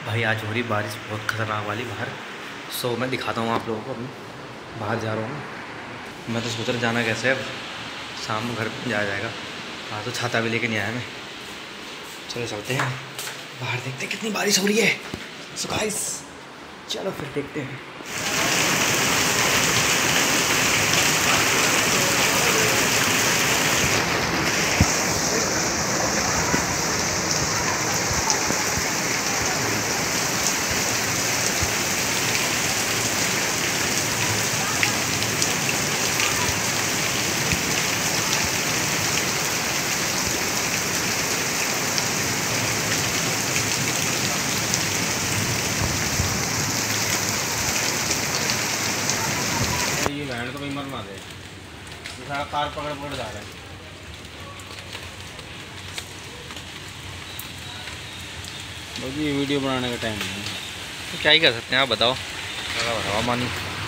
भाई आज हो रही बारिश बहुत ख़तरनाक वाली बाहर। सो मैं दिखाता हूँ आप लोगों को। अभी बाहर जा रहा हूँ मैं तो सोच रहा जाना कैसे अब, शाम को घर जाया जाएगा। हाँ तो छाता भी लेके नहीं आया मैं। चलो चलते हैं बाहर, देखते हैं कितनी बारिश हो रही है। सो गाइस चलो फिर देखते हैं। तो भाई मरना दे, सारा कार पकड़ पकड़ जा रहा है। ये वीडियो बनाने का टाइम नहीं है तो क्या ही कर सकते हैं आप बताओ। हवा मानी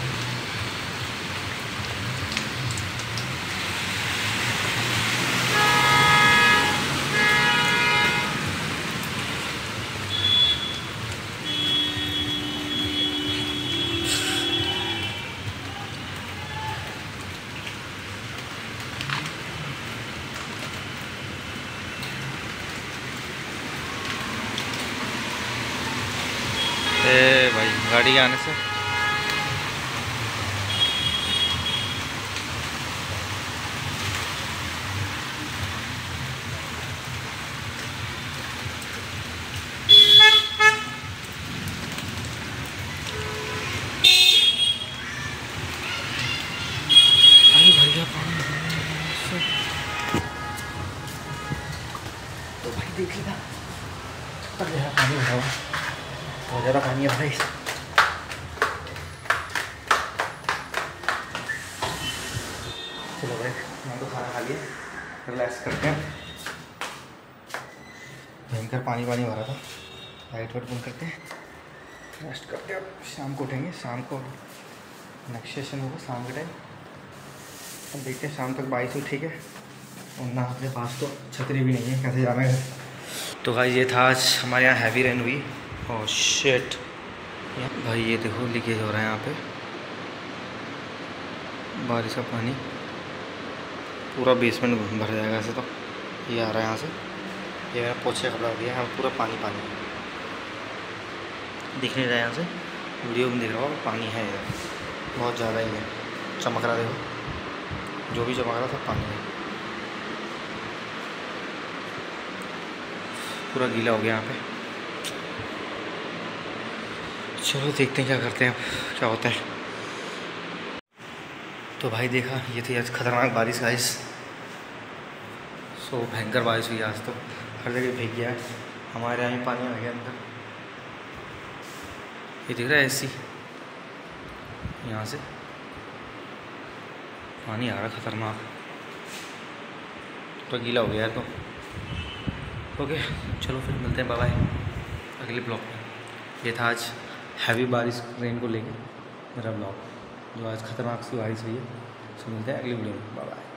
भाई गाड़ी के आने से भैया पानी। तो भाई देखिएगा पानी भरा हुआ, बहुत ज़्यादा पानी है भाई। चलो भाई मैं तो खाना खा लिया, रिलैक्स करते हैं। भयंकर पानी भरा था, लाइट वाइट बंद करते हैं, रेस्ट करते हैं। अब शाम को उठेंगे, शाम को नेक्स्ट सेशन होगा शाम के टाइम। अब देखते हैं शाम तक बारिश हो ठीक है, और ना अपने पास तो छतरी भी नहीं है, कैसे जाना है। तो भाई ये था आज हमारे यहाँ हैवी रेन हुई। ओह शिट भाई ये देखो लीकेज हो रहा है यहाँ पे, बारिश का पानी पूरा बेसमेंट भर जाएगा ऐसे। तो ये आ रहा है यहाँ से, ये मेरा पोछे कपड़ा दिया है, पूरा पानी दिख नहीं रहा है यहाँ से, वीडियो में दिख रहा होगा पानी है इधर, बहुत ज़्यादा ही है। चमक रहा देखो, जो भी चमक रहा सब पानी है, पूरा गीला हो गया यहाँ पे। चलो देखते हैं क्या करते हैं, अब क्या होता है। तो भाई देखा ये थी आज खतरनाक बारिश गाइस। सो भयंकर बारिश हुई आज, तो हर जगह भीग गया है। हमारे यहाँ भी पानी आ गया अंदर, ये दिख रहा है एसी, यहाँ से पानी आ रहा है खतरनाक, तो गीला हो गया है। तो ओके चलो फिर मिलते हैं, बाय बाय अगले ब्लॉग में। ये था आज हैवी बारिश रेन को लेके मेरा ब्लॉग, जो आज खतरनाक सी बारिश हुई है। सो मिलते हैं अगले वीडियो में, बाय बाय।